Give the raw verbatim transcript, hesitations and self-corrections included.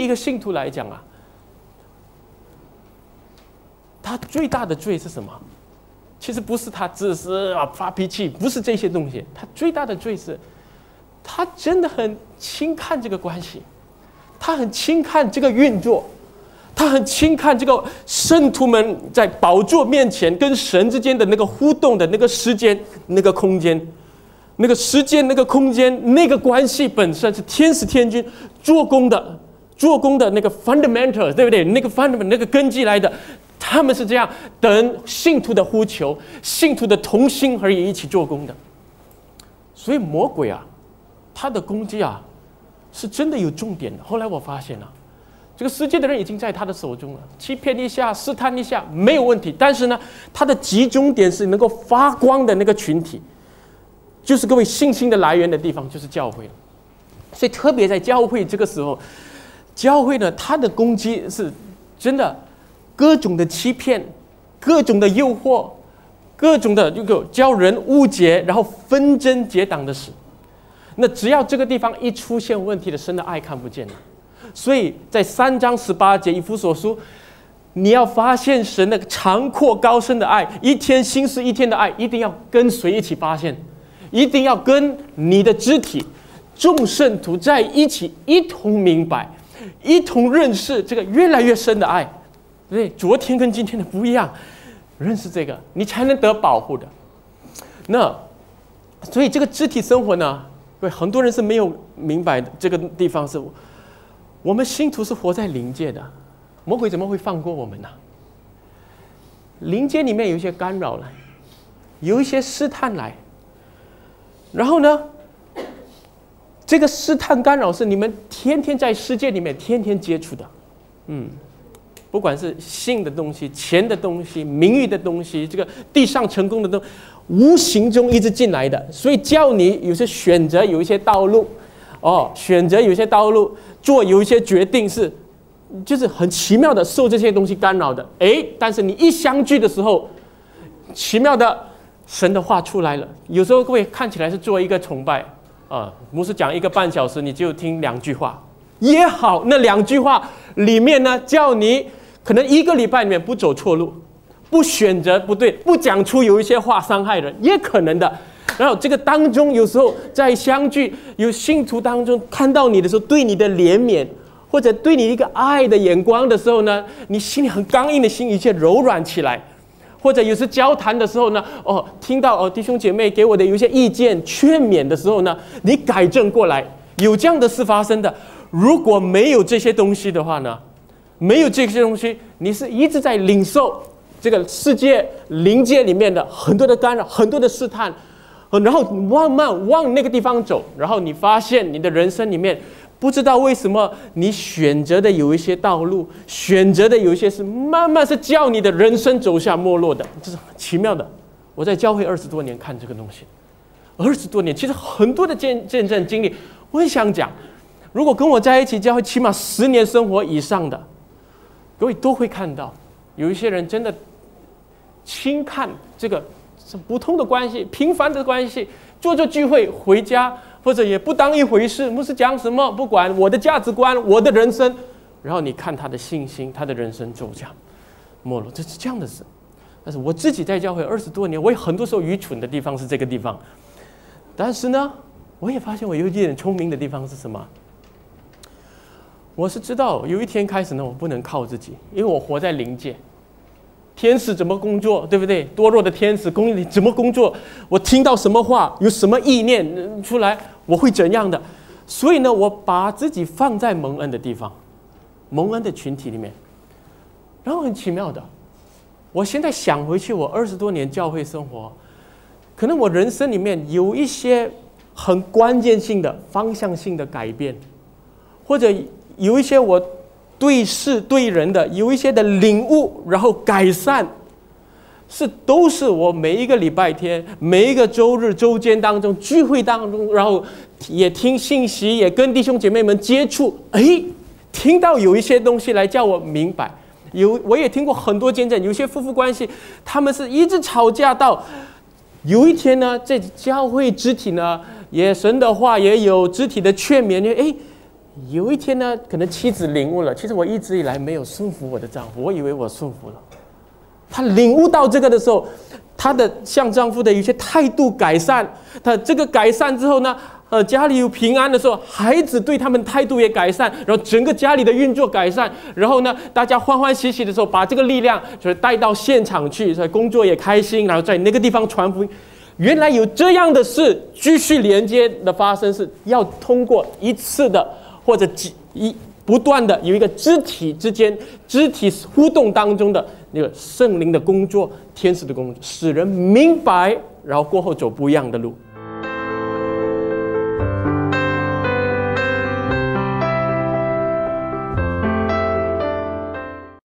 一个信徒来讲啊，他最大的罪是什么？其实不是他自私啊、发脾气，不是这些东西。他最大的罪是，他真的很轻看这个关系，他很轻看这个运作，他很轻看这个圣徒们在宝座面前跟神之间的那个互动的那个时间、那个空间、那个时间、那个空间、那个关系本身是天使天君做工的、做工的那个 fundamental， 对不对？那个 fundamental 那个根基来的。他们是这样等信徒的呼求，信徒的同心而一起做工的。所以魔鬼啊，他的攻击啊，是真的有重点的。后来我发现了、啊，这个世界的人已经在他的手中了，欺骗一下、试探一下没有问题。但是呢，他的集中点是能够发光的那个群体，就是各位信心的来源的地方，就是教会。所以特别在教会这个时候，教会呢，他的攻击是真的。各种的欺骗，各种的诱惑，各种的这个教人误解，然后纷争结党的事。那只要这个地方一出现问题的，神的爱看不见了。所以在三章十八节以弗所书，你要发现神的长阔高深的爱，一天新是一天的爱，一定要跟随一起发现，一定要跟你的肢体众圣徒在一起，一同明白，一同认识这个越来越深的爱。对，昨天跟今天的不一样，认识这个，你才能得保护的。那所以这个肢体生活呢，对很多人是没有明白的。这个地方是，我们信徒是活在灵界的，魔鬼怎么会放过我们呢？灵界里面有一些干扰来，有一些试探来，然后呢，这个试探干扰是你们天天在世界里面天天接触的，嗯。不管是性的东西、钱的东西、名誉的东西，这个地上成功的东西，无形中一直进来的，所以叫你有些选择，有一些道路，哦，选择有一些道路，做有一些决定是，就是很奇妙的受这些东西干扰的。哎，但是你一相聚的时候，奇妙的神的话出来了。有时候各位看起来是做一个崇拜啊，牧师讲一个半小时，你就听两句话也好，那两句话里面呢，叫你。可能一个礼拜里面不走错路，不选择不对，不讲出有一些话伤害人，也可能的。然后这个当中，有时候在相聚有信徒当中看到你的时候，对你的怜悯或者对你一个爱的眼光的时候呢，你心里很刚硬的心一切柔软起来。或者有时交谈的时候呢，哦，听到哦弟兄姐妹给我的有一些意见劝勉的时候呢，你改正过来，有这样的事发生的。如果没有这些东西的话呢？没有这些东西，你是一直在领受这个世界灵界里面的很多的干扰、很多的试探，然后慢慢往那个地方走，然后你发现你的人生里面，不知道为什么你选择的有一些道路，选择的有一些是慢慢是叫你的人生走向没落的，这是很奇妙的。我在教会二十多年看这个东西，二十多年，其实很多的见见证经历，我很想讲，如果跟我在一起教会起码十年生活以上的。各位都会看到，有一些人真的轻看这个是普通的关系、平凡的关系，做做聚会回家，或者也不当一回事。牧师讲什么不管，我的价值观、我的人生，然后你看他的信心、他的人生走向没落，这是这样的事。但是我自己在教会二十多年，我有很多时候愚蠢的地方是这个地方，但是呢，我也发现我有一点聪明的地方是什么？我是知道有一天开始呢，我不能靠自己，因为我活在灵界。天使怎么工作，对不对？多弱的天使工怎么工作？我听到什么话，有什么意念出来，我会怎样的？所以呢，我把自己放在蒙恩的地方，蒙恩的群体里面。然后很奇妙的，我现在想回去，我二十多年教会生活，可能我人生里面有一些很关键性的方向性的改变，或者。有一些我对事对人的有一些的领悟，然后改善，是都是我每一个礼拜天、每一个周日、周间当中聚会当中，然后也听信息，也跟弟兄姐妹们接触，哎，听到有一些东西来叫我明白。有我也听过很多见证，有些夫妇关系，他们是一直吵架到有一天呢，在教会肢体呢，也神的话也有肢体的劝勉，哎。 有一天呢，可能妻子领悟了，其实我一直以来没有顺服我的丈夫，我以为我顺服了。她领悟到这个的时候，她的向丈夫的一些态度改善，她这个改善之后呢，呃，家里有平安的时候，孩子对他们态度也改善，然后整个家里的运作改善，然后呢，大家欢欢喜喜的时候，把这个力量就是带到现场去，所以工作也开心，然后在那个地方传福音。原来有这样的事继续连接的发生，是要通过一次的或者几一不断的有一个肢体之间肢体互动当中的那个圣灵的工作、天使的工作，使人明白，然后过后走不一样的路。